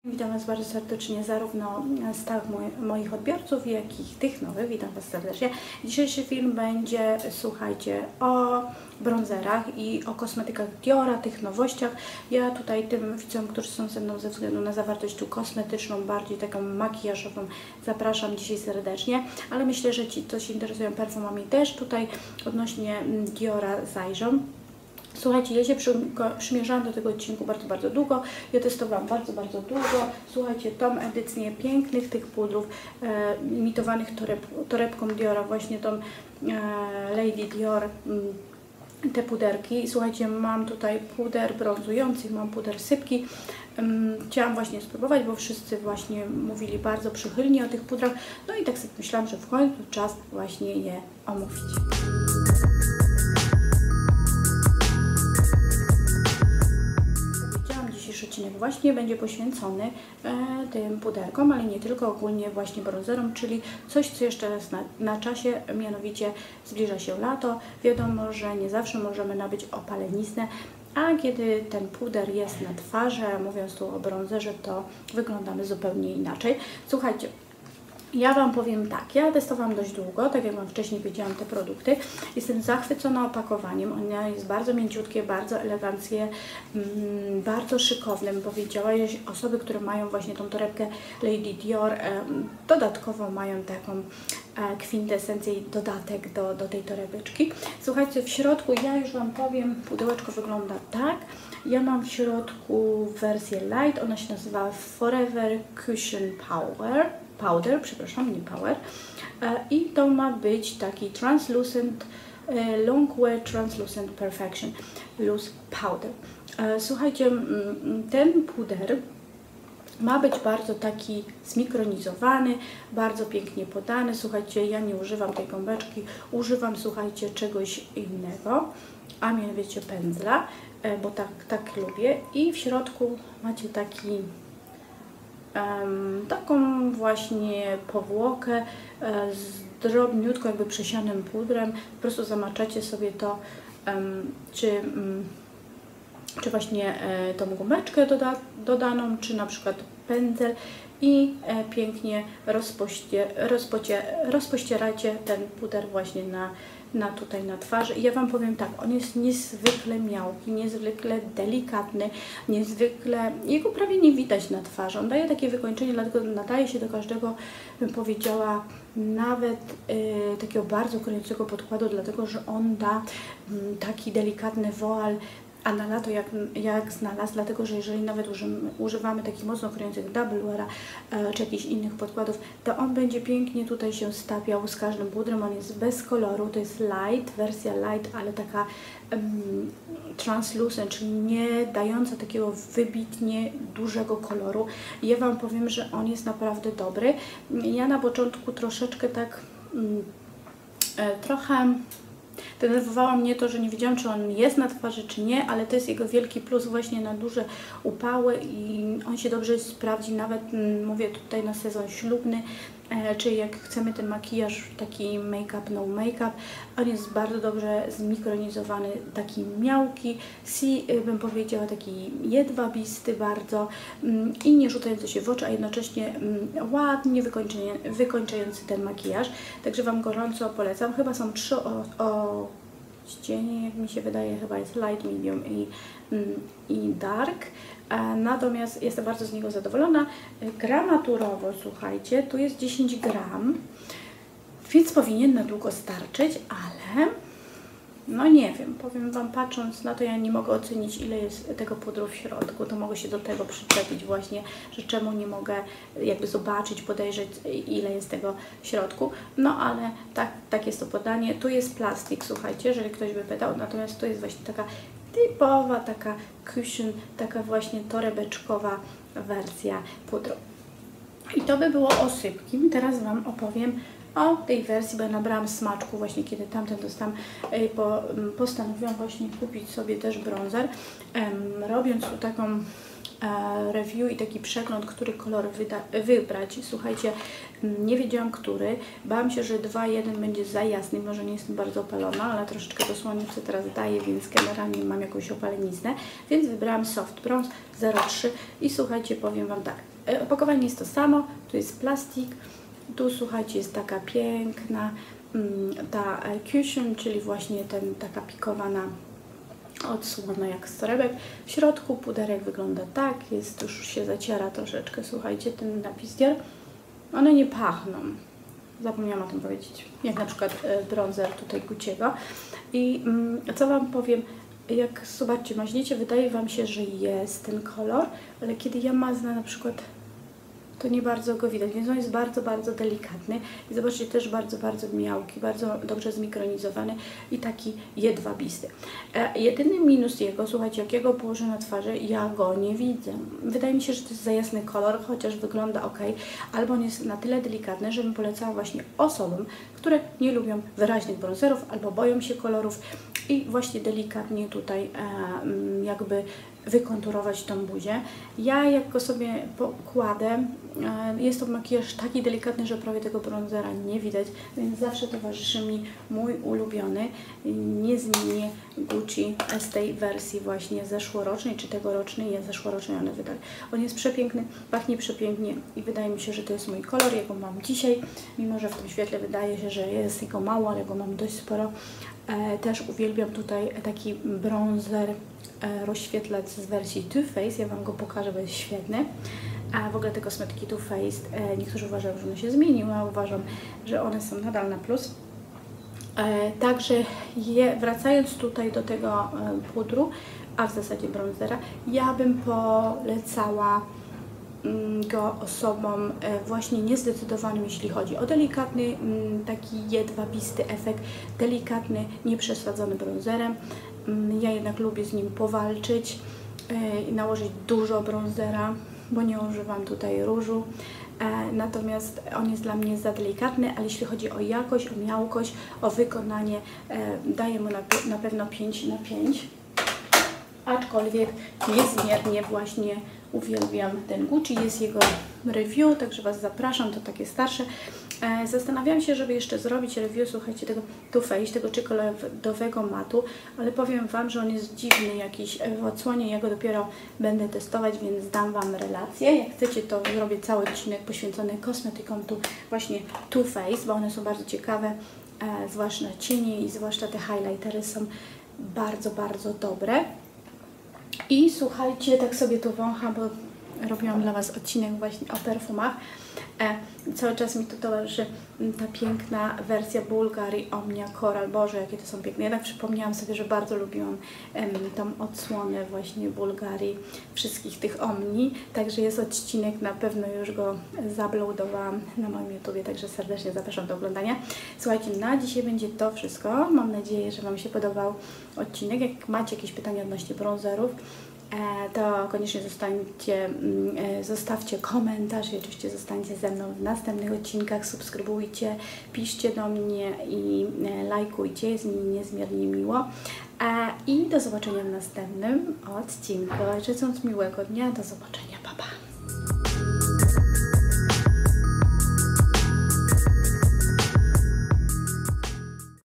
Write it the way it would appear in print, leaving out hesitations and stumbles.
Witam Was bardzo serdecznie, zarówno stałych moich odbiorców, jak i tych nowych. Witam Was serdecznie. Dzisiejszy film będzie, słuchajcie, o bronzerach i o kosmetykach Diora, tych nowościach. Ja tutaj tym widzom, którzy są ze mną ze względu na zawartość tu kosmetyczną, bardziej taką makijażową, zapraszam dzisiaj serdecznie. Ale myślę, że ci, co się interesują perfumami, też tutaj odnośnie Diora zajrzą. Słuchajcie, ja się przymierzałam do tego odcinku bardzo długo. Ja testowałam bardzo długo. Słuchajcie, tą edycję pięknych tych pudrów imitowanych torebką Diora, właśnie tą Lady Dior, te puderki. Słuchajcie, mam tutaj puder brązujący, mam puder sypki. Chciałam właśnie spróbować, bo wszyscy właśnie mówili bardzo przychylnie o tych pudrach. No i tak sobie myślałam, że w końcu czas właśnie je omówić. Dzisiejszy odcinek właśnie będzie poświęcony tym puderkom, ale nie tylko, ogólnie właśnie bronzerom, czyli coś, co jeszcze raz na czasie, mianowicie zbliża się lato. Wiadomo, że nie zawsze możemy nabyć opaleniznę, a kiedy ten puder jest na twarzy, mówiąc tu o bronzerze, to wyglądamy zupełnie inaczej. Słuchajcie, ja Wam powiem tak, ja testowałam dość długo, tak jak Wam wcześniej powiedziałam, te produkty. Jestem zachwycona opakowaniem, ono jest bardzo mięciutkie, bardzo eleganckie, bardzo szykowne, bym powiedziała. Osoby, które mają właśnie tą torebkę Lady Dior, dodatkowo mają taką kwintesencję i dodatek do tej torebeczki. Słuchajcie, w środku, ja już Wam powiem, pudełeczko wygląda tak. Ja mam w środku wersję light, ona się nazywa Forever Cushion Powder, przepraszam, nie Power. I to ma być taki translucent, long wear translucent perfection loose powder. Słuchajcie, ten puder ma być bardzo taki zmikronizowany, bardzo pięknie podany. Słuchajcie, ja nie używam tej gąbeczki, używam, słuchajcie, czegoś innego, a mianowicie pędzla, bo tak lubię. I w środku macie taką właśnie powłokę z drobniutko jakby przesianym pudrem. Po prostu zamaczacie sobie to, czy właśnie tą gumeczkę dodaną, czy na przykład pędzel i pięknie rozpościeracie ten puder właśnie tutaj na twarzy. I ja Wam powiem tak, on jest niezwykle miałki, niezwykle delikatny, jego prawie nie widać na twarzy. On daje takie wykończenie, dlatego nadaje się do każdego, bym powiedziała, nawet takiego bardzo krojącego podkładu, dlatego że on da taki delikatny woal, a na lato jak znalazł, dlatego że jeżeli nawet używamy takich mocno krojących double weara czy jakichś innych podkładów, to on będzie pięknie tutaj się stapiał z każdym pudrem. On jest bez koloru, to jest light, wersja light, ale taka translucent, czyli nie dająca takiego wybitnie dużego koloru. I ja Wam powiem, że on jest naprawdę dobry. Ja na początku troszeczkę tak trochę denerwowało mnie to, że nie wiedziałam, czy on jest na twarzy, czy nie, ale to jest jego wielki plus właśnie na duże upały i on się dobrze sprawdzi, nawet mówię tutaj na sezon ślubny, czy jak chcemy ten makijaż, taki make-up, no make-up, on jest bardzo dobrze zmikronizowany, taki miałki, bym powiedziała taki jedwabisty bardzo i nie rzucający się w oczy, a jednocześnie ładnie wykończający ten makijaż. Także Wam gorąco polecam. Chyba są 3 odcienie, jak mi się wydaje, chyba jest light, medium i dark. Natomiast jestem bardzo z niego zadowolona. Gramaturowo, słuchajcie, tu jest 10 gram, więc powinien na długo starczyć, ale no nie wiem, powiem Wam, patrząc na to, ja nie mogę ocenić, ile jest tego pudru w środku, to mogę się do tego przyczepić właśnie, że czemu nie mogę jakby zobaczyć, podejrzeć, ile jest tego w środku. No ale tak jest to podanie. Tu jest plastik, słuchajcie, jeżeli ktoś by pytał, natomiast to jest właśnie taka typowa, taka cushion, taka właśnie torebeczkowa wersja pudru. I to by było o sypkim. Teraz Wam opowiem o tej wersji, bo ja nabrałam smaczku właśnie, kiedy tamten dostałam, postanowiłam właśnie kupić sobie też bronzer, robiąc tu taką review i taki przegląd, który kolor wybrać. Słuchajcie, nie wiedziałam, który. Bałam się, że 2.1 będzie za jasny, może nie jestem bardzo opalona, ale troszeczkę do słoneczka teraz daje, więc generalnie mam jakąś opaleniznę, więc wybrałam Soft Bronze 03 i słuchajcie, powiem Wam tak, Opakowanie jest to samo, tu jest plastik, tu słuchajcie jest taka piękna ta cushion, czyli właśnie taka pikowana odsłona jak z torebek. W środku puderek wygląda tak, już się zaciera troszeczkę, słuchajcie, ten napis Dior. One nie pachną, zapomniałam o tym powiedzieć, jak na przykład bronzer tutaj Gucci'ego. I co Wam powiem, jak zobaczcie, maźniecie, wydaje Wam się, że jest ten kolor, ale kiedy ja maznę na przykład, to nie bardzo go widać, więc on jest bardzo, bardzo delikatny i zobaczcie, też bardzo, bardzo miałki, bardzo dobrze zmikronizowany i taki jedwabisty. Jedyny minus jego, słuchajcie, jak ja go położę na twarzy, ja go nie widzę. Wydaje mi się, że to jest za jasny kolor, chociaż wygląda ok, albo on jest na tyle delikatny, żebym polecała właśnie osobom, które nie lubią wyraźnych bronzerów albo boją się kolorów i właśnie delikatnie tutaj jakby wykonturować tą buzię. Ja jak go sobie pokładę, jest to makijaż taki delikatny, że prawie tego bronzera nie widać, więc zawsze towarzyszy mi mój ulubiony, niezmiennie Gucci z tej wersji właśnie zeszłorocznej, czy tegorocznej, jest zeszłorocznej one wydali. On jest przepiękny, pachnie przepięknie i wydaje mi się, że to jest mój kolor, jaką mam dzisiaj, mimo że w tym świetle wydaje się, że jest jego mało, ale go mam dość sporo. Też uwielbiam tutaj taki bronzer rozświetlacz z wersji Too Faced. Ja Wam go pokażę, bo jest świetny. A w ogóle te kosmetyki Too Faced, niektórzy uważają, że one się zmieniły, a uważam, że one są nadal na plus. Także wracając tutaj do tego pudru, a w zasadzie bronzera, ja bym polecała go osobom właśnie niezdecydowanym, jeśli chodzi o delikatny, taki jedwabisty efekt, delikatny, nieprzesadzony bronzerem. Ja jednak lubię z nim powalczyć i nałożyć dużo bronzera, bo nie używam tutaj różu. Natomiast on jest dla mnie za delikatny, ale jeśli chodzi o jakość, o miałkość, o wykonanie, daję mu na pewno 5 na 5. Aczkolwiek niezmiernie właśnie uwielbiam ten Gucci, jest jego review, także Was zapraszam, to takie starsze. Zastanawiałam się, żeby jeszcze zrobić review, słuchajcie, tego Too Faced, tego czekoladowego matu, ale powiem Wam, że on jest dziwny jakiś w odsłonie, ja go dopiero będę testować, więc dam Wam relację. Jak chcecie, to zrobię cały odcinek poświęcony kosmetykom właśnie Too Faced, bo one są bardzo ciekawe, zwłaszcza cienie i zwłaszcza te highlightery są bardzo, bardzo dobre. I słuchajcie, tak sobie tu wącham, bo robiłam dla Was odcinek właśnie o perfumach. Cały czas mi tu towarzyszy ta piękna wersja Bulgari Omnia Coral. Boże, jakie to są piękne. Ja tak przypomniałam sobie, że bardzo lubiłam tą odsłonę właśnie Bulgari, wszystkich tych Omni. Także jest odcinek, na pewno już go zauploadowałam na moim YouTubie, także serdecznie zapraszam do oglądania. Słuchajcie, na dzisiaj będzie to wszystko. Mam nadzieję, że Wam się podobał odcinek. Jak macie jakieś pytania odnośnie bronzerów, to koniecznie zostawcie komentarz i oczywiście zostańcie ze mną w następnych odcinkach, subskrybujcie, piszcie do mnie i lajkujcie, jest mi niezmiernie miło. I do zobaczenia w następnym odcinku. Życząc miłego dnia, do zobaczenia, pa pa!